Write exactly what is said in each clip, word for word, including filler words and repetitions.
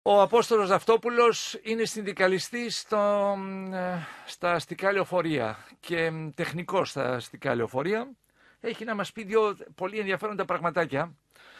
Ο Απόστολος Δαυτόπουλος είναι συνδικαλιστής στο, στα αστικά λεωφορεία και τεχνικός στα αστικά λεωφορεία. Έχει να μας πει δύο πολύ ενδιαφέροντα πραγματάκια,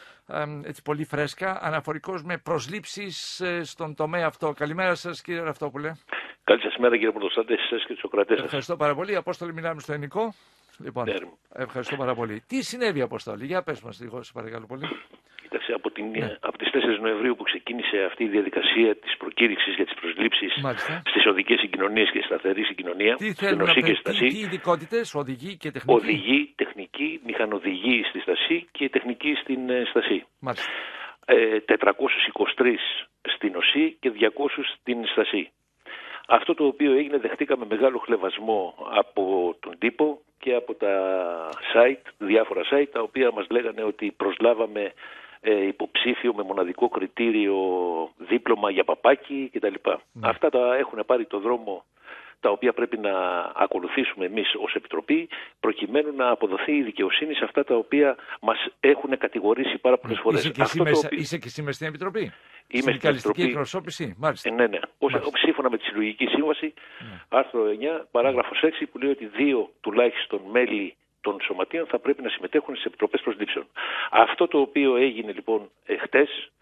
έτσι πολύ φρέσκα, αναφορικώς με προσλήψεις στον τομέα αυτό. Καλημέρα σας, κύριε Δαυτόπουλε. Καλή σας μέρα, κύριε Πρωτοστάτη, εσάς και τους ακροατές σας. Ευχαριστώ πάρα πολύ. Απόστολη, μιλάμε στο ελληνικό. Λοιπόν, ναι. Ευχαριστώ πάρα πολύ. Τι συνέβη, Απόστολη, για πες μας λίγο, σε παρακαλώ πολύ. Κοίταξε, από, την, ναι. από τις τέσσερις Νοεμβρίου που ξεκίνησε αυτή η διαδικασία της προκήρυξης για τις προσλήψεις στις οδικές συγκοινωνίες και σταθερή συγκοινωνία, τι θέλουν να πει, τι, τι ειδικότητες, οδηγοί και τεχνικοί. Οδηγοί, τεχνικοί, μηχανοδηγοί στη στασή και τεχνικοί στην ε, στασή. Μάλιστα. Ε, τετρακόσιους είκοσι τρεις στην οσή και διακόσιους στην στασή. Αυτό το οποίο έγινε, δεχτήκαμε μεγάλο χλευασμό από τον τύπο και από τα site, διάφορα site, τα οποία μας λέγανε ότι προσλάβαμε ε, υποψήφιο με μοναδικό κριτήριο δίπλωμα για παπάκι κτλ. Mm. Αυτά τα έχουν πάρει το δρόμο, τα οποία πρέπει να ακολουθήσουμε εμείς ως Επιτροπή, προκειμένου να αποδοθεί η δικαιοσύνη σε αυτά τα οποία μας έχουν κατηγορήσει πάρα πολλές φορές. Είσαι και, εσύ, οποίο... είσαι και εσύ μες στην Επιτροπή. Είμαι συνδικαλιστική εκπροσώπηση, μάλιστα. Ε, ναι, ναι. Μάλιστα. Σύμφωνα με τη Συλλογική Σύμβαση, ναι. άρθρο εννιά, παράγραφος έξι, που λέει ότι δύο τουλάχιστον μέλη των σωματείων θα πρέπει να συμμετέχουν στις επιτροπές προσλήψεων. Αυτό το οποίο έγινε λοιπόν χτες,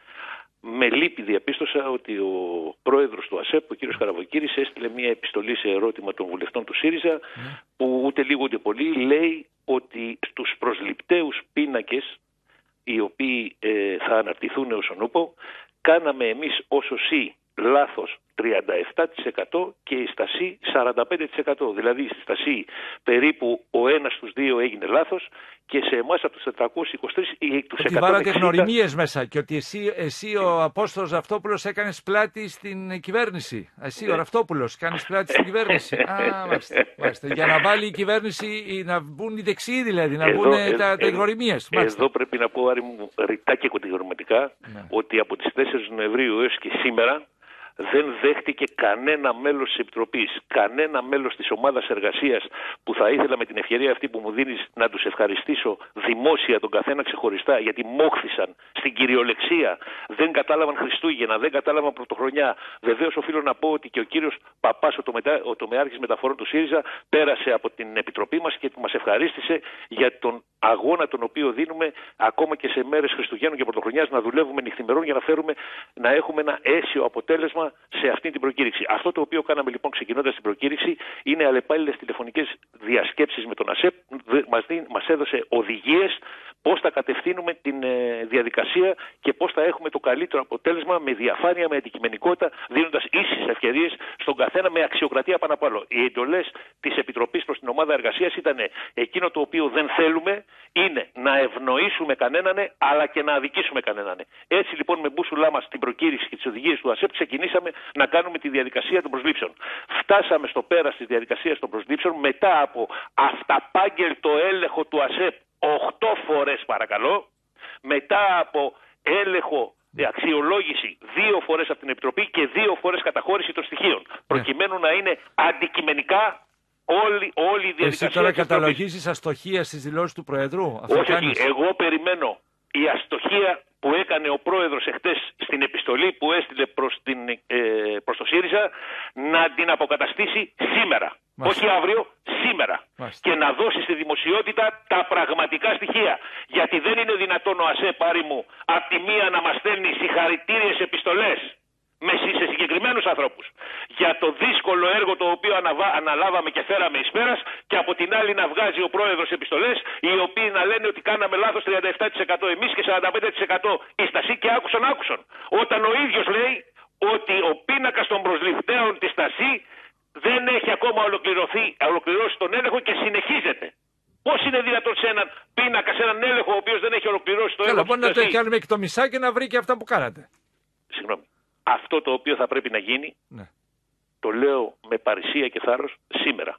με λύπη διαπίστωσα ότι ο πρόεδρος του ΑΣΕΠ, ο κ. Καραβοκύρης, έστειλε μια επιστολή σε ερώτημα των βουλευτών του ΣΥΡΙΖΑ, mm. που ούτε λίγο ούτε πολύ λέει ότι στους προσληπταίους πίνακες, οι οποίοι ε, θα αναρτηθούν ως ονούπο, κάναμε εμείς ως ΟΣΥ λάθος τριάντα επτά τοις εκατό και η στασή σαράντα πέντε τοις εκατό. Δηλαδή στη στασή περίπου ο ένας στους δύο έγινε λάθος και σε εμάς από τους τετρακόσιους είκοσι τρεις ή τους εκατόν εξήντα... Ότι βάλατε γνωριμίες μέσα και ότι εσύ, εσύ ο Απόστολος Δαυτόπουλος έκανες πλάτη στην κυβέρνηση. Εσύ ναι. ο Δαυτόπουλος κάνεις πλάτη στην κυβέρνηση. Α, μάλιστα, μάλιστα. Για να βάλει η κυβέρνηση, να μπουν οι δεξιοί δηλαδή, να μπουν τα, τα, τα γνωριμίες. Εδώ πρέπει να πω, Άρη μου, ρητά και κατηγορηματικά, ναι. ότι από τις τέσσερις Νοεμβρίου έως και σήμερα δεν δέχτηκε κανένα μέλος της Επιτροπής, κανένα μέλος της ομάδας εργασίας, που θα ήθελα με την ευκαιρία αυτή που μου δίνεις να τους ευχαριστήσω δημόσια τον καθένα ξεχωριστά, γιατί μόχθησαν στην κυριολεξία, δεν κατάλαβαν Χριστούγεννα, δεν κατάλαβαν Πρωτοχρονιά. Βεβαίως οφείλω να πω ότι και ο κύριος Παπάς, ο, τομετα... ο τομεάρχης μεταφορών του ΣΥΡΙΖΑ, πέρασε από την Επιτροπή μας και μας ευχαρίστησε για τον αγώνα τον οποίο δίνουμε ακόμα και σε μέρες Χριστουγέννων και Πρωτοχρονιάς, να δουλεύουμε νυχθημερών για να φέρουμε, να έχουμε ένα αίσιο αποτέλεσμα σε αυτή την προκήρυξη. Αυτό το οποίο κάναμε λοιπόν ξεκινώντας την προκήρυξη είναι αλλεπάλληλες τηλεφωνικές διασκέψεις με τον ΑΣΕΠ. Μας, δι, μας έδωσε οδηγίες πώς θα κατευθύνουμε την ε, διαδικασία και πώς θα έχουμε το καλύτερο αποτέλεσμα με διαφάνεια, με αντικειμενικότητα, δίνοντας ίσες ευκαιρίες στον καθένα με αξιοκρατία πάνω απ' άλλο. Οι εντολές της Επιτροπής προς την ομάδα εργασίας ήταν εκείνο το οποίο δεν θέλουμε είναι να ευνοήσουμε κανέναν αλλά και να αδικήσουμε κανέναν. Έτσι λοιπόν με μπούσουλά μας την προκήρυξη και τις οδηγίες του ΑΣΕΠ ξεκινήσαμε να κάνουμε τη διαδικασία των προσλήψεων. Φτάσαμε στο πέρας της διαδικασίας των προσλήψεων μετά από αυταπάγγελτο έλεγχο του ΑΣΕΠ οχτώ φορές παρακαλώ, μετά από έλεγχο, αξιολόγηση δύο φορές από την Επιτροπή και δύο φορές καταχώρηση των στοιχείων, προκειμένου να είναι αντικειμενικά όλη, όλη η διαδικασία. Εσύ τώρα καταλογίζεις αστοχία στις δηλώσεις του Προεδρού? Αυτό όχι, όχι, εγώ περιμένω η αστοχία που έκανε ο πρόεδρος εχθές στην επιστολή που έστειλε προς, την, ε, προς το ΣΥΡΙΖΑ να την αποκαταστήσει σήμερα. Μάλιστα. Όχι αύριο, σήμερα. Μάλιστα. Και να δώσει στη δημοσιότητα τα πραγματικά στοιχεία. Γιατί δεν είναι δυνατόν ο ΑΣΕΠ, Άρη μου, απ' τη μία να μας στέλνει συγχαρητήριες επιστολές σε συγκεκριμένους ανθρώπους για το δύσκολο έργο το οποίο αναβα... αναλάβαμε και φέραμε εις πέρας, και από την άλλη να βγάζει ο πρόεδρος επιστολές οι οποίοι να λένε ότι κάναμε λάθος τριάντα επτά τοις εκατό εμείς και σαράντα πέντε τοις εκατό η στασή, και άκουσαν άκουσαν όταν ο ίδιος λέει ότι ο πίνακας των προσληφτέων της στασή δεν έχει ακόμα ολοκληρωθεί, ολοκληρώσει τον έλεγχο και συνεχίζεται. Πώς είναι δυνατόν σε έναν πίνακα, σε έναν έλεγχο ο οποίος δεν έχει ολοκληρώσει το έλεγχο? Μπορεί να το κάνουμε εκ το μισά και να βρει και αυτά που κάνατε. Συγγνώμη. Αυτό το οποίο θα πρέπει να γίνει, ναι. το λέω με παρησία και θάρρος σήμερα,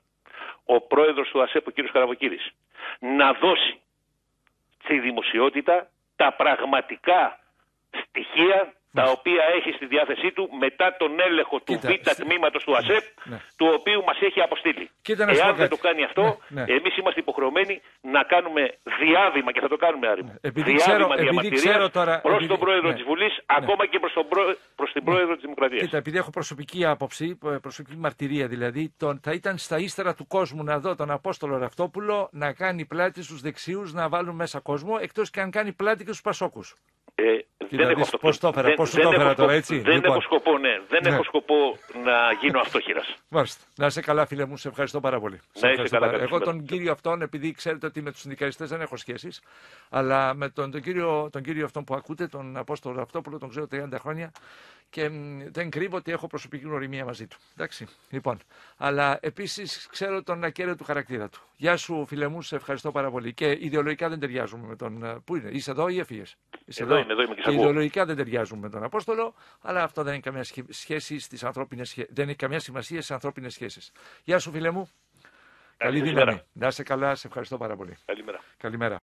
ο πρόεδρος του ΑΣΕΠ, ο κ. Καραβοκύρης, να δώσει στη δημοσιότητα τα πραγματικά στοιχεία τα οποία έχει στη διάθεσή του μετά τον έλεγχο του Β' τμήματος του ΑΣΕΠ, ναι. του οποίου μας έχει αποστείλει. Εάν δεν το κάνει αυτό, ναι, ναι. εμείς είμαστε υποχρεωμένοι να κάνουμε διάβημα, και θα το κάνουμε, Άρη μου, ναι. διάβημα διαμαρτυρίας προς επειδή... τον Πρόεδρο ναι. της Βουλής, ναι. ακόμα και προς, τον προ... προς την ναι. Πρόεδρο της Δημοκρατίας. Κοίτα, επειδή έχω προσωπική άποψη, προσωπική μαρτυρία δηλαδή, τον... θα ήταν στα ύστερα του κόσμου να δω τον Απόστολο Ραυτόπουλο να κάνει πλάτη στους δεξιούς να βάλουν μέσα κόσμο, εκτός και αν κάνει πλάτη και στους Πασόκους. Ε, δεν έχω, πώς το έφερα, πώς το έφερα τώρα, έτσι. Δεν λοιπόν. έχω σκοπό, ναι. Δεν ναι. έχω σκοπό να γίνω αυτόχειρας. Μάλιστα. Να είσαι καλά, φίλε μου. Σε ευχαριστώ πάρα πολύ. Να είσαι καλά, πάρα. Εγώ τον κύριο αυτόν, επειδή ξέρετε ότι με τους συνδικαλιστές δεν έχω σχέσεις, αλλά με τον, τον, κύριο, τον κύριο αυτόν που ακούτε, τον Απόστολο Ραυτόπουλο, τον ξέρω τριάντα χρόνια και μ, δεν κρύβω ότι έχω προσωπική γνωριμία μαζί του. Εντάξει. Λοιπόν. Αλλά επίσης ξέρω τον ακέραιο του χαρακτήρα του. Γεια σου, φίλε μου, σε ευχαριστώ πάρα πολύ. Και ιδεολογικά δεν ταιριάζουμε με τον. Πού είναι, είσαι εδώ ή έφυγες? Εδώ, εδώ. Είμαι, εδώ είμαι και, και ιδεολογικά δεν ταιριάζουμε με τον Απόστολο, αλλά αυτό δεν έχει καμία σχέση στις ανθρώπινες σχέσεις. Δεν έχει καμία σημασία στις ανθρώπινες σχέσεις. Γεια σου, φίλε μου. Καλή δύναμη. Να είσαι καλά, σε ευχαριστώ πάρα πολύ. Καλημέρα. Καλημέρα.